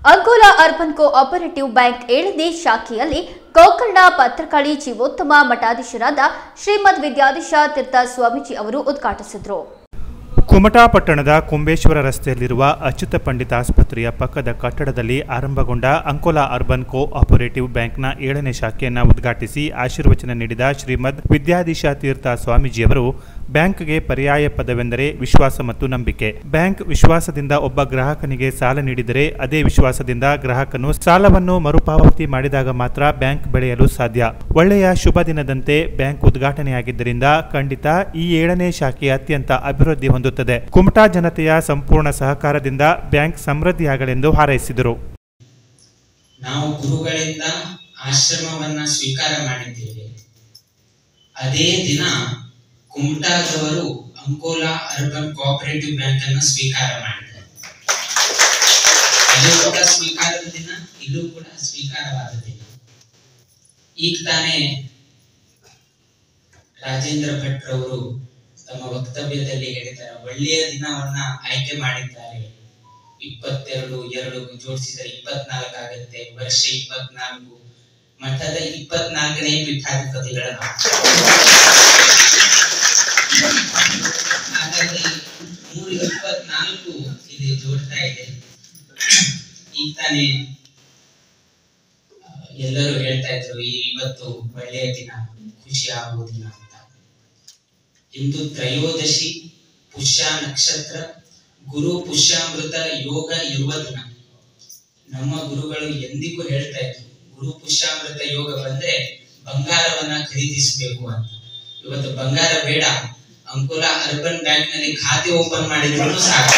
Ankola urban cooperative bank 7ನೇ ಶಾಖೆಯಲ್ಲಿ ಗೋಕರ್ಣ ಪತ್ರಕಾಳಿ ಜೀವೋತ್ತಮ ಮಠಾಧೀಶರಾದ ಶ್ರೀಮದ್ ವಿದ್ಯಾಧೀಶ ತೀರ್ಥ ಸ್ವಾಮೀಜಿ ಅವರು ಉದ್ಘಾಟಿಸಿದರು. ಕುಮಟಾ ಪಟ್ಟಣದ ಕುಂಬೇಶ್ವರ ರಸ್ತೆಯಲ್ಲಿರುವ ಅಚ್ಯುತ ಪಂಡಿತ ಆಸ್ಪತ್ರೆಯ ಪಕ್ಕದ ಕಟ್ಟಡದಲ್ಲಿ ಆರಂಭಗೊಂಡ ಅಂಕೋಲಾ ಅರ್ಬನ್ ಕೋಆಪರೇಟಿವ್ ಬ್ಯಾಂಕ್ನ 7ನೇ ಶಾಖೆಯನ್ನು ಉದ್ಘಾಟಿಸಿ ಆಶೀರ್ವಚನ ನೀಡಿದ ಶ್ರೀಮದ್ ವಿದ್ಯಾಧೀಶ ತೀರ್ಥ ಸ್ವಾಮೀಜಿಯವರು ಬ್ಯಾಂಕ್ಗೆ ಪರ್ಯಾಯ ಪದವೆಂದರೆ ವಿಶ್ವಾಸ ಮತ್ತು ನಂಬಿಕೆ. ಬ್ಯಾಂಕ್ ವಿಶ್ವಾಸದಿಂದ ಒಬ್ಬ ಗ್ರಾಹಕನಿಗೆ ಸಾಲ ನೀಡಿದರೆ ಅದೇ ವಿಶ್ವಾಸದಿಂದ ಗ್ರಾಹಕನು ಸಾಲವನ್ನು ಮರುಪಾವತಿ ಮಾಡಿದಾಗ ಮಾತ್ರ ಬ್ಯಾಂಕ್ ಬೆಳೆಯಲು ಸಾಧ್ಯ. ಒಳ್ಳೆಯ ಶುಭ ದಿನದಂತೆ ಬ್ಯಾಂಕ್ ಉದ್ಘಾಟನೆಯಾಗಿದ್ದರಿಂದ ಖಂಡಿತ ಈ 7ನೇ ಶಾಖೆ ಅತ್ಯಂತ ಅಭಿವೃದ್ಧಿ ಹೊಂದುತ್ತದೆ. ಕುಮಟಾ ಜನತೆಯ ಸಂಪೂರ್ಣ ಸಹಕಾರದಿಂದ ಬ್ಯಾಂಕ್ ಸಮೃದ್ಧಿಯಾಗಲೆಂದು ಹಾರೈಸಿದರು. ನಾವು ಗುರುಗಳಿಂದ ಆಶ್ರಮವನ್ನ ಸ್ವೀಕಾರ ಮಾಡಿದ್ದೇವೆ. ಅದೇ ದಿನ ಕುಮಟಾದವರು ಅಂಕೋಲಾ ಅರ್ಬನ್ ಕೋಆಪರೇಟಿವ್ ಬ್ಯಾಂಕ್ ಅನ್ನು ಸ್ವೀಕಾರ ಮಾಡಿದ್ದಾರೆ. ಅದು ಕೂಡ ಸ್ವೀಕಾರದ ದಿನ, ಇದು ಕೂಡ ಸ್ವೀಕಾರವಾದ ದಿನ. ಈಗ ತಾನೇ ರಾಜೇಂದ್ರ ಭಟ್ ರವರು ತಮ್ಮ ವಕ್ತವ್ಯದಲ್ಲಿ ಹೇಳಿದ್ದಾರೆ, ಒಳ್ಳೆಯ ದಿನವನ್ನ ಆಯ್ಕೆ ಮಾಡಿದ್ದಾರೆ. 22 ಜೋಡಿಸಿದರೆ 24 ಆಗುತ್ತೆ. ವರ್ಷ 24, ಮಠದ 24ನೇ ಪೀಠಾಧಿಪತಿಗಳ ಹಾಗಾಗಿ 324 ಇಲ್ಲಿ ಜೋಡ್ತಾ ಇದೆ. ಈಗ ತಾನೇ ಎಲ್ಲರೂ ಹೇಳ್ತಾ ಇದ್ರು ಇವತ್ತು ಒಳ್ಳೆಯ ದಿನ, ಖುಷಿ ಆಗುವ ದಿನ ಅಂತ. ಇಂದು ತ್ರಯೋದಶಿ, ಪುಷ್ಯ ನಕ್ಷತ್ರ, ಗುರು ಪುಷ್ಯಾಮೃತ ಯೋಗ ಇರುವ ದಿನ. ನಮ್ಮ ಗುರುಗಳು ಎಂದಿಗೂ ಹೇಳ್ತಾ ಇದ್ರು, ಗುರು ಪುಷ್ಯಾಮೃತ ಯೋಗ ಬಂದ್ರೆ ಬಂಗಾರವನ್ನ ಖರೀದಿಸಬೇಕು ಅಂತ. ಇವತ್ತು ಬಂಗಾರ ಬೇಡ, ಅಂಕೋಲಾ ಅರ್ಬನ್ ಬ್ಯಾಂಕ್ ನಲ್ಲಿ ಖಾತೆ ಓಪನ್ ಮಾಡಿದ್ರು ಸಾಕು.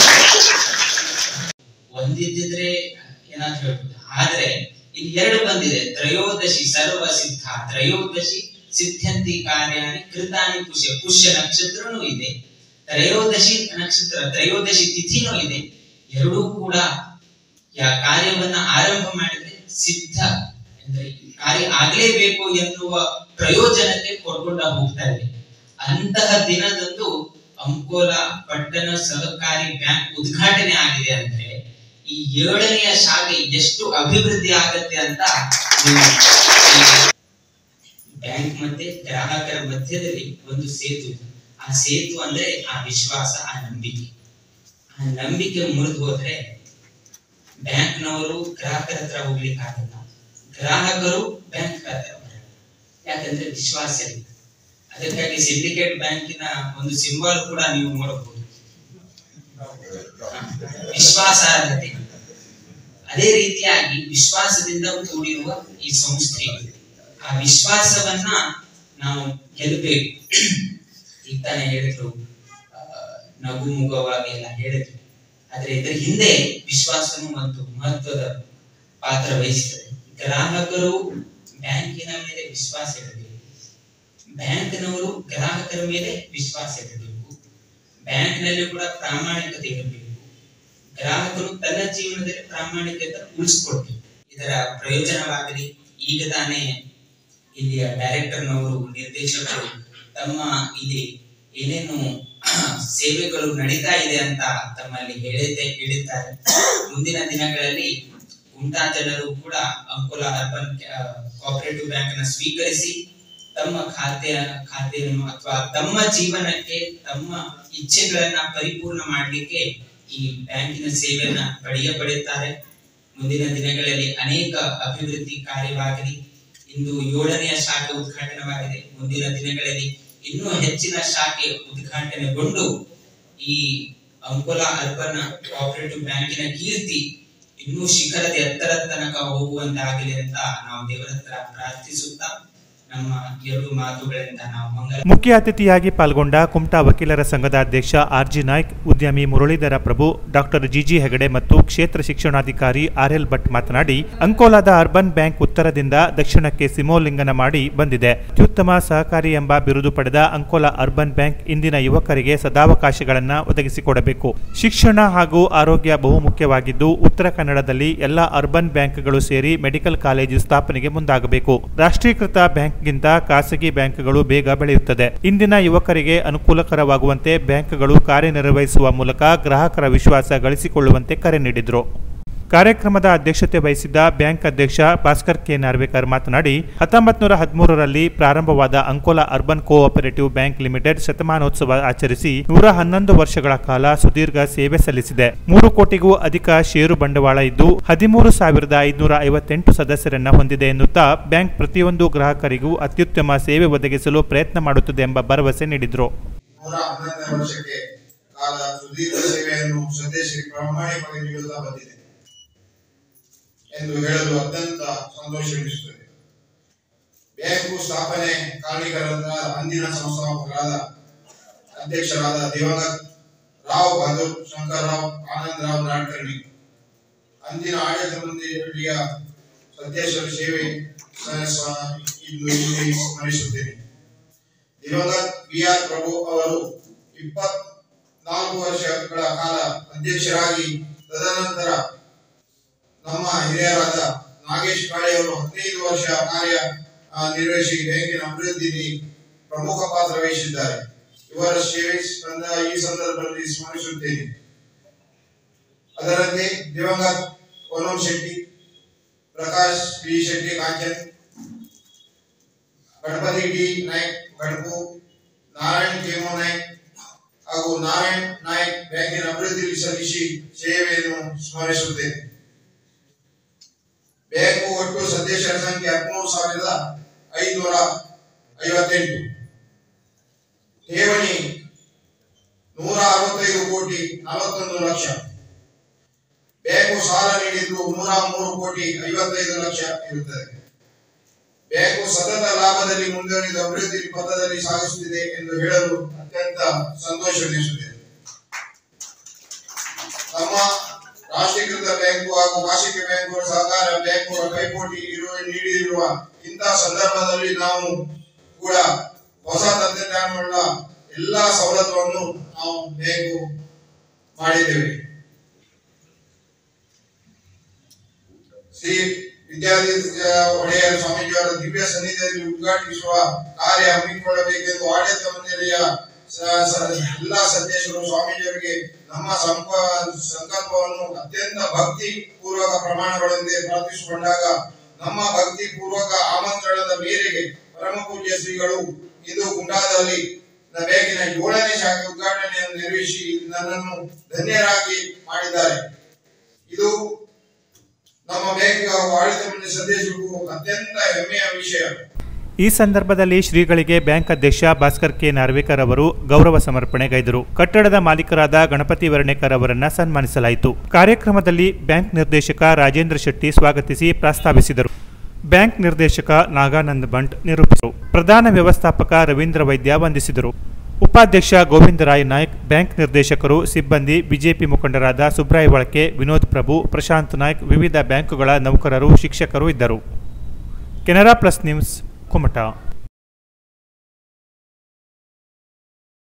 ಒಂದಿದ್ರೆ ಏನಾದ್ರು ಹೇಳ್ಬೋದು, ಆದ್ರೆ ಇಲ್ಲಿ 2 ಬಂದಿದೆ. ತ್ರಯೋದಶಿ ಸರ್ವ ಸಿದ್ಧ, ತ್ರಯೋದಶಿ ಸಿದ್ಧಂತಿ ಕಾರ್ಯಾಣಿ ಕೃತಾನಿ ಪುಷ್ಯ. ಪುಷ್ಯ ನಕ್ಷತ್ರನೂ ಇದೆ, ತ್ರಯೋದಶಿ ನಕ್ಷತ್ರ, ತ್ರಯೋದಶಿ ತಿಥಿನೂ ಇದೆ. ಎರಡೂ ಕೂಡ ಕಾರ್ಯವನ್ನ ಆರಂಭ ಮಾಡಿದ್ರೆ ಸಿದ್ಧ ಅಂದ್ರೆ ಕಾರ್ಯ ಆಗ್ಲೇಬೇಕು ಎನ್ನುವ ಪ್ರಯೋಜನಕ್ಕೆ ಕೊಡ್ಕೊಂಡ ಹೋಗ್ತಾ ಇದೆ. ಅಂತಹ ದಿನದಂದು ಅಂಕೋಲಾ ಪಟ್ಟಣ ಸಹಕಾರಿ ಬ್ಯಾಂಕ್ ಉದ್ಘಾಟನೆ ಆಗಿದೆ ಅಂದ್ರೆ ಈ 7ನೆಯ ಶಾಖೆ ಎಷ್ಟು ಅಭಿವೃದ್ಧಿ ಆಗತ್ತೆ ಅಂತ. ಬ್ಯಾಂಕ್ ಮತ್ತೆ ಗ್ರಾಹಕರ ಮಧ್ಯದಲ್ಲಿ ಒಂದು ಸೇತು. ಆ ಸೇತು ಅಂದ್ರೆ ಆ ವಿಶ್ವಾಸ, ಆ ನಂಬಿಕೆ. ಆ ನಂಬಿಕೆ ಮುರಿದು ಹೋದ್ರೆ ಬ್ಯಾಂಕ್ನವರು ಗ್ರಾಹಕರ ಹತ್ರ ಹೋಗ್ಲಿಕ್ಕೆ ಆಗಲ್ಲ, ಗ್ರಾಹಕರು ಬ್ಯಾಂಕ್ ಹತ್ರ ಬರಲ್ಲ. ಯಾಕಂದ್ರೆ ವಿಶ್ವಾಸ ಇಲ್ಲ. ಅದಕ್ಕಾಗಿ ಸಿಂಡಿಕೇಟ್ ಬ್ಯಾಂಕಿನ ಒಂದು ಸಿಂಬಲ್ ಕೂಡ ನೀವು ನೋಡಬಹುದು, ವಿಶ್ವಾಸಾರ್ಹತೆ. ಅದೇ ರೀತಿಯಾಗಿ ವಿಶ್ವಾಸದಿಂದ ಕೂಡಿರುವ ಈ ಸಂಸ್ಥೆ, ಆ ವಿಶ್ವಾಸವನ್ನ ನಾವು ಗೆಲ್ಲಬೇಕು. ಈಗ ತಾನೇ ಹೇಳಿದ್ರು, ನಗು ಮುಗವಾಗಿ ಎಲ್ಲ ಹೇಳಿದ್ರು. ಆದ್ರೆ ಇದರ ಹಿಂದೆ ವಿಶ್ವಾಸನು ಮತ್ತು ಮಹತ್ವದ ಪಾತ್ರ ವಹಿಸುತ್ತದೆ. ಗ್ರಾಹಕರು ಬ್ಯಾಂಕಿನ ಮೇಲೆ ವಿಶ್ವಾಸ ಇಡಬೇಕು, ಬ್ಯಾಂಕ್ನವರು ಗ್ರಾಹಕರ ಮೇಲೆ ವಿಶ್ವಾಸ ಇಡಬೇಕು. ಬ್ಯಾಂಕ್ನಲ್ಲಿ ಕೂಡ ಪ್ರಾಮಾಣಿಕತೆ ಇರಬೇಕು. ಗ್ರಾಹಕರು ತನ್ನ ಜೀವನದಲ್ಲಿ ಪ್ರಾಮಾಣಿಕತೆ ಉಳಿಸ್ಕೊಡ್ಬೇಕು. ಇದರ ಪ್ರಯೋಜನವಾಗಲಿ. ಈಗ ತಾನೇ ಇಲ್ಲಿಯ ಡೈರೆಕ್ಟರ್ನವರು, ನಿರ್ದೇಶಕರು ತಮ್ಮ ಇಲ್ಲಿ ಏನೇನು ಸೇವೆಗಳು ನಡೀತಾ ಇದೆ ಅಂತ ತಮ್ಮಲ್ಲಿ ಹೇಳಿದ್ದಾರೆ. ಮುಂದಿನ ದಿನಗಳಲ್ಲಿ ಕುಮಟಾ ಜನರು ಕೂಡ ಅಂಕೋಲಾ ಅರ್ಬನ್ ಕೋಆಪರೇಟಿವ್ ಬ್ಯಾಂಕ್ ಅನ್ನು ಸ್ವೀಕರಿಸಿ ತಮ್ಮ ಖಾತೆಯನ್ನು ಅಥವಾ ತಮ್ಮ ಜೀವನಕ್ಕೆ ತಮ್ಮ ಇಚ್ಛೆಗಳನ್ನ ಪರಿಪೂರ್ಣ ಮಾಡಲಿಕ್ಕೆ ಈ ಬ್ಯಾಂಕಿನ ಸೇವೆಯನ್ನ ಪಡೆಯುತ್ತಾರೆ. ಮುಂದಿನ ದಿನಗಳಲ್ಲಿ ಅನೇಕ ಅಭಿವೃದ್ಧಿ ಕಾರ್ಯವಾಗಲಿ. ಇಂದು 7ನೆಯ ಶಾಖೆ ಉದ್ಘಾಟನೆವಾಗಿದೆ. ಮುಂದಿನ ದಿನಗಳಲ್ಲಿ ಇನ್ನೂ ಹೆಚ್ಚಿನ ಶಾಖೆ ಉದ್ಘಾಟನೆಗೊಂಡು ಈ ಅಂಕೋಲಾ ಅರ್ಬನ್ ಕೋಆಪರೇಟಿವ್ ಬ್ಯಾಂಕಿನ ಕೀರ್ತಿ ಇನ್ನೂ ಶಿಖರದ ಎತ್ತರದ ತನಕ ಹೋಗುವಂತಾಗಲಿ ಅಂತ ನಾವು ದೇವರ ಹತ್ರ ಪ್ರಾರ್ಥಿಸುತ್ತಾ ನಮ್ಮ 2 ಮಾತುಗಳಿಂದ ನಾವು ಮುಖ್ಯ ಅತಿಥಿಯಾಗಿ ಪಾಲ್ಗೊಂಡ ಕುಮಟಾ ವಕೀಲರ ಸಂಘದ ಅಧ್ಯಕ್ಷ ಆರ್.ಜಿ. ನಾಯ್ಕ್, ಉದ್ಯಮಿ ಮುರಳೀಧರ ಪ್ರಭು, ಡಾಕ್ಟರ್ ಜಿ.ಜಿ. ಹೆಗಡೆ ಮತ್ತು ಕ್ಷೇತ್ರ ಶಿಕ್ಷಣಾಧಿಕಾರಿ ಆರ್.ಎಲ್. ಭಟ್ ಮಾತನಾಡಿ, ಅಂಕೋಲಾದ ಅರ್ಬನ್ ಬ್ಯಾಂಕ್ ಉತ್ತರದಿಂದ ದಕ್ಷಿಣಕ್ಕೆ ಸಿಮೋಲ್ಲಿಂಗನ ಮಾಡಿ ಬಂದಿದೆ. ಅತ್ಯುತ್ತಮ ಸಹಕಾರಿ ಎಂಬ ಬಿರುದು ಪಡೆದ ಅಂಕೋಲಾ ಅರ್ಬನ್ ಬ್ಯಾಂಕ್ ಇಂದಿನ ಯುವಕರಿಗೆ ಸದಾವಕಾಶಗಳನ್ನು ಒದಗಿಸಿಕೊಡಬೇಕು. ಶಿಕ್ಷಣ ಹಾಗೂ ಆರೋಗ್ಯ ಬಹುಮುಖ್ಯವಾಗಿದ್ದು ಉತ್ತರ ಕನ್ನಡದಲ್ಲಿ ಎಲ್ಲ ಅರ್ಬನ್ ಬ್ಯಾಂಕ್ಗಳು ಸೇರಿ ಮೆಡಿಕಲ್ ಕಾಲೇಜು ಸ್ಥಾಪನೆಗೆ ಮುಂದಾಗಬೇಕು. ರಾಷ್ಟ್ರೀಕೃತ ಬ್ಯಾಂಕ್ ಗಿಂತ ಖಾಸಗಿ ಬ್ಯಾಂಕ್ಗಳು ಬೇಗ ಬೆಳೆಯುತ್ತದೆ. ಇಂದಿನ ಯುವಕರಿಗೆ ಅನುಕೂಲಕರವಾಗುವಂತೆ ಬ್ಯಾಂಕ್ಗಳು ಕಾರ್ಯನಿರ್ವಹಿಸುವ ಮೂಲಕ ಗ್ರಾಹಕರ ವಿಶ್ವಾಸ ಗಳಿಸಿಕೊಳ್ಳುವಂತೆ ಕರೆ ನೀಡಿದರು. ಕಾರ್ಯಕ್ರಮದ ಅಧ್ಯಕ್ಷತೆ ವಹಿಸಿದ್ದ ಬ್ಯಾಂಕ್ ಅಧ್ಯಕ್ಷ ಭಾಸ್ಕರ್ ಕೆ ನಾರ್ವೇಕರ್ ಮಾತನಾಡಿ 1913ರಲ್ಲಿ ಪ್ರಾರಂಭವಾದ Ankola urban cooperative bank limited ಶತಮಾನೋತ್ಸವ ಆಚರಿಸಿ 111 ವರ್ಷಗಳ ಕಾಲ ಸುದೀರ್ಘ ಸೇವೆ ಸಲ್ಲಿಸಿದೆ. 3 ಕೋಟಿಗೂ ಅಧಿಕ ಷೇರು ಬಂಡವಾಳ ಇದ್ದು 13,558 ಸದಸ್ಯರನ್ನ ಹೊಂದಿದೆ ಎನ್ನುತ್ತಾ ಬ್ಯಾಂಕ್ ಪ್ರತಿಯೊಂದು ಗ್ರಾಹಕರಿಗೂ ಅತ್ಯುತ್ತಮ ಸೇವೆ ಒದಗಿಸಲು ಪ್ರಯತ್ನ ಮಾಡುತ್ತದೆ ಎಂಬ ಭರವಸೆ ನೀಡಿದರು. 111 ವರ್ಷಕ್ಕೆ ಕಾಲ ಸುದೀರ್ಘ ಸೇವೆಯನ್ನು ಸದಸ್ಯರಿಗೆ ಪ್ರಾಮಾಣಿಕವಾಗಿ ನೀಡುತ್ತಾ ಬಂದಿದೆ ಎಂದು ಹೇಳಲು ಅತ್ಯಂತ ಸಂತೋಷವೆನಿಸುತ್ತದೆ. ಬ್ಯಾಂಕು ಸ್ಥಾಪನೆ ಕಾರಣಿಕರಾದ ಅಂದಿನ ಸಂಸ್ಥಾಪಕರಾದ ಅಧ್ಯಕ್ಷರಾದ ದಿವಂಗತ ರಾವ್ ಬಹದ್ದೂರ್ ಶಂಕರರಾವ್ ಆನಂದರಾವ್ ನಾಡ್ಕರ್ಣಿ, ಅಂದಿನ ಆಡಳಿತ ಮಂಡಳಿಯ ಸದಸ್ಯರ ಸೇವೆ ಸ್ಮರಿಸುತ್ತೇನೆ. ದಿವಂಗತ BR ಪ್ರಭು ಅವರು 24 ವರ್ಷಗಳ ಕಾಲ ಅಧ್ಯಕ್ಷರಾಗಿ, ತದನಂತರ ನಮ್ಮ ಹಿರಿಯರಾದ ನಾಗೇಶ್ ಕಾಳೆ ಅವರು 15 ವರ್ಷ ಕಾರ್ಯ ನಿರ್ವಹಿಸಿ ಬ್ಯಾಂಕಿನ ಅಭಿವೃದ್ಧಿಯಲ್ಲಿ ಪ್ರಮುಖ ಪಾತ್ರ ವಹಿಸಿದ್ದಾರೆ. ಇವರ ಸೇವೆ ಈ ಸಂದರ್ಭದಲ್ಲಿ ಸ್ಮರಿಸುತ್ತೇನೆ. ಅದರಂತೆ ದಿವಂಗತ ವರುಣ್ ಶೆಟ್ಟಿ, ಪ್ರಕಾಶ್ B ಶೆಟ್ಟಿ ಕಾಂಚನ್, ಗಣಪತಿ D ನಾಯ್ಕ್ ಗಣಪು, ನಾರಾಯಣ್ ಕೇಮೋ ನಾಯ್ಕ್ ಹಾಗೂ ನಾರಾಯಣ್ ನಾಯ್ಕ್ ಬ್ಯಾಂಕಿನ ಅಭಿವೃದ್ಧಿಯಲ್ಲಿ ಸಲ್ಲಿಸಿ ಸೇವೆಯನ್ನು ಸ್ಮರಿಸುತ್ತೇನೆ. ಬ್ಯಾಂಕು ಒಟ್ಟು ಸದಸ್ಯರ ಸಂಖ್ಯೆ 13,558, ಠೇವಣಿ 165 ಕೋಟಿ 41 ಲಕ್ಷ, ಬ್ಯಾಂಕು ಸಾಲ ನೀಡಿದ್ದು 103 ಕೋಟಿ 55 ಲಕ್ಷ ಇರುತ್ತದೆ. ಬ್ಯಾಂಕು ಸತತ ಲಾಭದಲ್ಲಿ ಮುಂದುವರಿದು ಅಭಿವೃದ್ಧಿ ಪಥದಲ್ಲಿ ಸಾಗಿಸುತ್ತಿದೆ ಎಂದು ಹೇಳಲು ಅತ್ಯಂತ ಸಂತೋಷವೆನಿಸುತ್ತದೆ. ನಮ್ಮ ರಾಷ್ಟ್ರೀಕೃತ ಬ್ಯಾಂಕು ಹಾಗೂ ಖಾಸಗಿ ಬ್ಯಾಂಕುಗಳ ಸಹಕಾರ ಬ್ಯಾಂಕುಗಳ ಪೈಪೋಟಿ ನೀಡಿರುವ ಇಂತಹ ಸಂದರ್ಭದಲ್ಲಿ ನಾವು ಕೂಡ ಹೊಸ ತಂತ್ರಜ್ಞಾನವುಳ್ಳ ಎಲ್ಲಾ ಸವಲತ್ತುಗಳನ್ನು ನಾವು ಬ್ಯಾಂಕು ಮಾಡಿದ್ದೇವೆ. ಶ್ರೀ ವಿದ್ಯಾಧೀಶ ಒಡೆಯರ್ ಸ್ವಾಮೀಜಿಯವರ ದಿವ್ಯ ಸನ್ನಿಧಿಯಲ್ಲಿ ಉದ್ಘಾಟಿಸುವ ಕಾರ್ಯ ಹಮ್ಮಿಕೊಳ್ಳಬೇಕೆಂದು ಆಡಳಿತ ಮಂಡಳಿಯ ಎಲ್ಲಾ ಸದಸ್ಯರು ಸ್ವಾಮೀಜಿಯವರಿಗೆ ನಮ್ಮ ಸಂಕಲ್ಪವನ್ನು ಅತ್ಯಂತ ಭಕ್ತಿ ಪೂರ್ವಕ ಪ್ರಮಾಣಗಳೊಂದಿಗೆ ಪ್ರಾರ್ಥಿಸಿಕೊಂಡಾಗ ನಮ್ಮ ಭಕ್ತಿ ಪೂರ್ವಕ ಆಮಂತ್ರಣದ ಮೇರೆಗೆ ಪರಮ ಪೂಜ್ಯ ಶ್ರೀಗಳು ಇದು ಗುಂಡಾದಲ್ಲಿ ಬ್ಯಾಂಕಿನ 7ನೇ ಶಾಖೆ ಉದ್ಘಾಟನೆಯನ್ನು ನಿರ್ವಹಿಸಿ ನನ್ನನ್ನು ಧನ್ಯರಾಗಿ ಮಾಡಿದ್ದಾರೆ. ಇದು ನಮ್ಮ ಬ್ಯಾಂಕಿನ ಆಡಳಿತ ಮಂಡಳಿ ಸದಸ್ಯರಿಗೂ ಅತ್ಯಂತ ಹೆಮ್ಮೆಯ ವಿಷಯ. ಈ ಸಂದರ್ಭದಲ್ಲಿ ಶ್ರೀಗಳಿಗೆ ಬ್ಯಾಂಕ್ ಅಧ್ಯಕ್ಷ ಭಾಸ್ಕರ್ ಕೆ ನಾರ್ವೇಕರ್ ಅವರು ಗೌರವ ಸಮರ್ಪಣೆಗೈದರು. ಕಟ್ಟಡದ ಮಾಲೀಕರಾದ ಗಣಪತಿ ವರ್ಣೇಕರ್ ಅವರನ್ನ ಸನ್ಮಾನಿಸಲಾಯಿತು. ಕಾರ್ಯಕ್ರಮದಲ್ಲಿ ಬ್ಯಾಂಕ್ ನಿರ್ದೇಶಕ ರಾಜೇಂದ್ರ ಶೆಟ್ಟಿ ಸ್ವಾಗತಿಸಿ ಪ್ರಸ್ತಾವಿಸಿದರು. ಬ್ಯಾಂಕ್ ನಿರ್ದೇಶಕ ನಾಗಾನಂದ್ ಬಂಟ್ ನಿರೂಪಿಸಿದರು. ಪ್ರಧಾನ ವ್ಯವಸ್ಥಾಪಕ ರವೀಂದ್ರ ವೈದ್ಯ ವಂದಿಸಿದರು. ಉಪಾಧ್ಯಕ್ಷ ಗೋವಿಂದರಾಯ್ ನಾಯ್ಕ್, ಬ್ಯಾಂಕ್ ನಿರ್ದೇಶಕರು, ಸಿಬ್ಬಂದಿ, ಬಿಜೆಪಿ ಮುಖಂಡರಾದ ಸುಬ್ರಾಯ್ ಬಳಕೆ, ವಿನೋದ್ ಪ್ರಭು, ಪ್ರಶಾಂತ್ ನಾಯ್ಕ್, ವಿವಿಧ ಬ್ಯಾಂಕುಗಳ ನೌಕರರು, ಶಿಕ್ಷಕರು ಇದ್ದರು. Canara plus news, Kumta.